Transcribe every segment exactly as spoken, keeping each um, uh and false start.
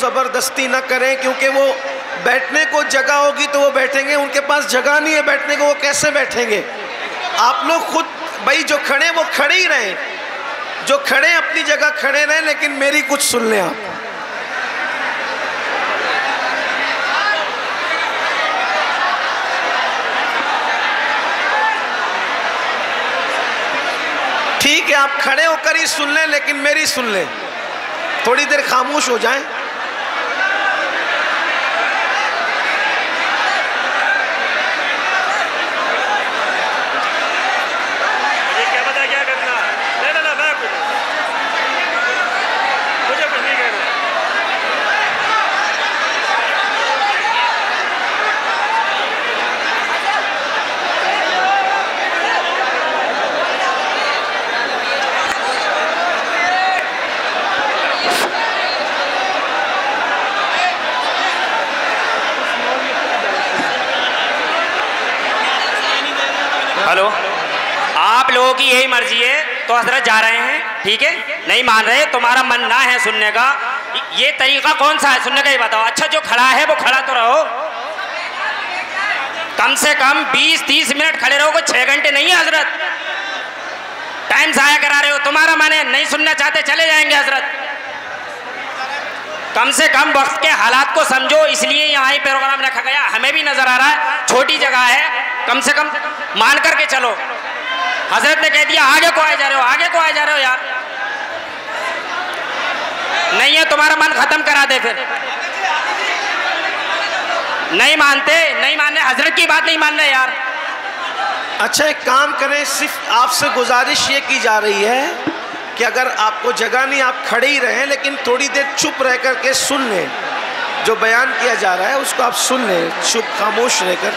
ज़बरदस्ती ना करें, क्योंकि वो बैठने को जगह होगी तो वो बैठेंगे, उनके पास जगह नहीं है बैठने को, वो कैसे बैठेंगे। आप लोग खुद भाई जो खड़े वो खड़े ही रहें, जो खड़े अपनी जगह खड़े रहें, लेकिन मेरी कुछ सुन लें आप। ठीक है, आप खड़े होकर ही सुन लें, लेकिन मेरी सुन लें, थोड़ी देर खामोश हो जाएं। हेलो, आप लोगों की यही मर्जी है तो हजरत जा रहे हैं, ठीक है। नहीं मान रहे, तुम्हारा मन ना है सुनने का, ये तरीका कौन सा है सुनने का, ये बताओ। अच्छा, जो खड़ा है वो खड़ा तो रहो, कम से कम बीस तीस मिनट खड़े रहो, कोई छह घंटे नहीं है हजरत। टाइम जाया करा रहे हो, तुम्हारा मन है नहीं सुनना चाहते चले जाएंगे हजरत। कम से कम वक्त के हालात को समझो, इसलिए यहाँ ही प्रोग्राम रखा गया। हमें भी नजर आ रहा है छोटी जगह है, कम से कम मान करके चलो। हजरत ने कह दिया आगे को आए जा रहे हो, आगे को आए जा रहे हो यार। नहीं है तुम्हारा मन खत्म करा दे फिर। नहीं मानते, नहीं मानने, हजरत की बात नहीं मान रहे यार। अच्छा, एक काम करें, सिर्फ आपसे गुजारिश ये की जा रही है कि अगर आपको जगह नहीं, आप खड़े ही रहें, लेकिन थोड़ी देर चुप रह कर के सुन लें। जो बयान किया जा रहा है उसको आप सुन लें, चुप खामोश रहकर।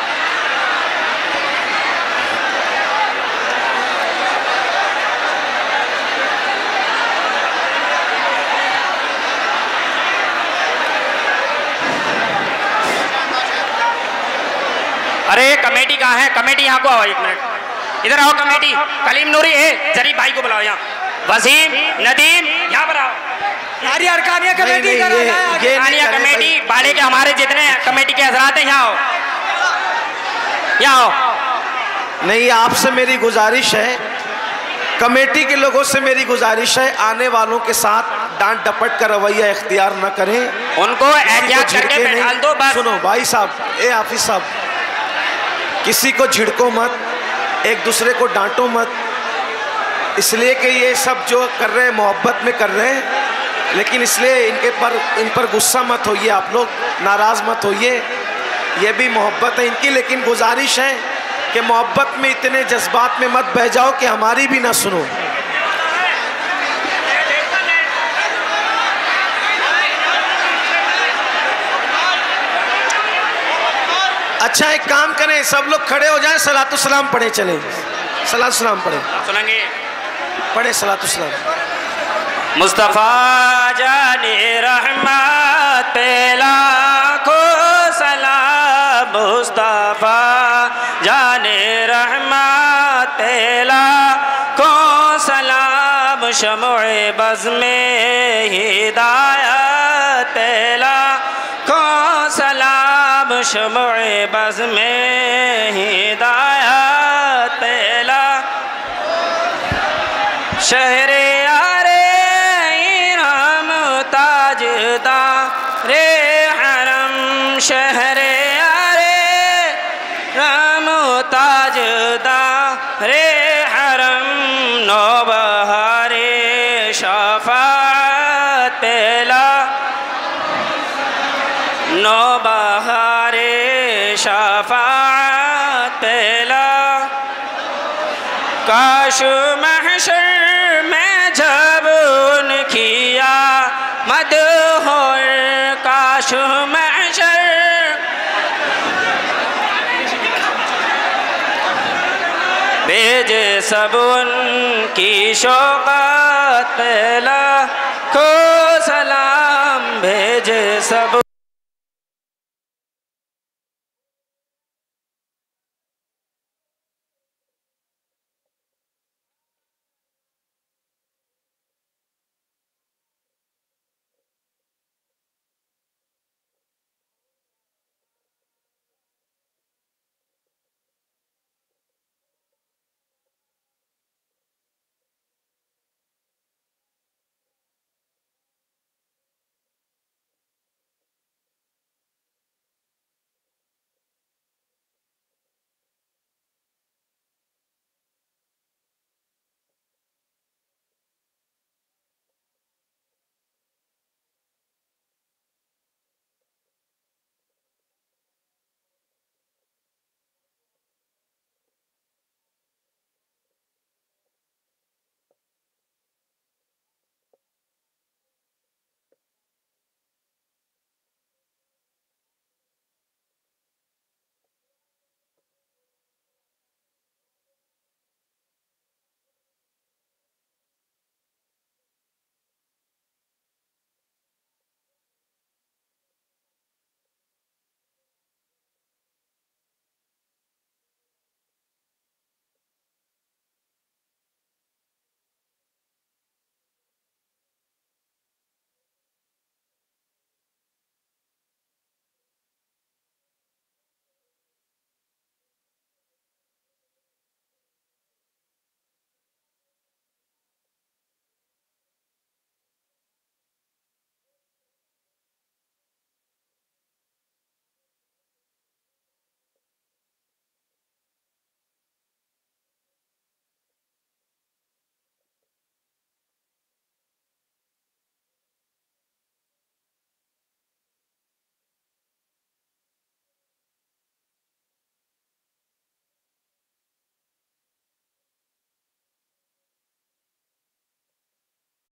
अरे कमेटी कहाँ है? कमेटी यहाँ को आओ, एक मिनट इधर आओ। कमेटी कलीम नूरी है, जरीफ भाई को बुलाओ यहाँ। वसीम, नदीम, यहाँ पर आओ। यार अरकानिया कमेटी, अरकानिया कमेटी बाड़े के हमारे जितने कमेटी के हजरात हैं यहाँ आओ, यहाँ आओ। नहीं, आपसे मेरी गुजारिश है, कमेटी के लोगों से मेरी गुजारिश है, आने वालों के साथ डांट डपट का रवैया इख्तियार न करें, उनको एहतियात करके बैठाल दो बस। सुनो भाई साहब, ए हाफिज साहब, किसी को झिड़को मत, एक दूसरे को डांटो मत, इसलिए कि ये सब जो कर रहे हैं मोहब्बत में कर रहे हैं, लेकिन इसलिए इनके पर इन पर गुस्सा मत होइए, आप लोग नाराज़ मत होइए, ये भी मोहब्बत है इनकी। लेकिन गुजारिश है कि मोहब्बत में इतने जज्बात में मत बह जाओ कि हमारी भी ना सुनो। अच्छा, एक काम करें, सब लोग खड़े हो जाएं, सलातु सलाम पढ़े चले, सलातु सलाम पढ़े, सुनेंगे, पढ़े सलातु सलाम। मुस्तफ़ा जाने रहमत पे लाखों सलाम, मुस्तफ़ा जाने रहमत पे लाखों सलाम, शम्अ बज़्म में हिदायत पे लाखों सलाम, शम्अ बज़्म में हिदायत पे लाखों, शहरे रे हरम, शहरे आरे राम ताजदा रे हरम, नौबहारे शफाअत पेला, नौबहारे शफाअत पेला, काश महशर में जब उनकी आमद हो, काश महशर भेजे सब उनकी शौक़त पे लाखों सलाम, भेजे सब